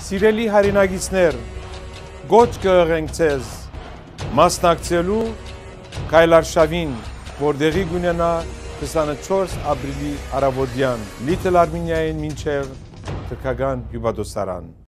Սիրելի հայրենագիտներ, գոչ կըղենք ձեզ մասնակցելու քայլարշավին, որ դեղի կունենա 24 ապրիլի առավոտյան Little Armeniaին մինչև թուրքական հյուպատոսարան։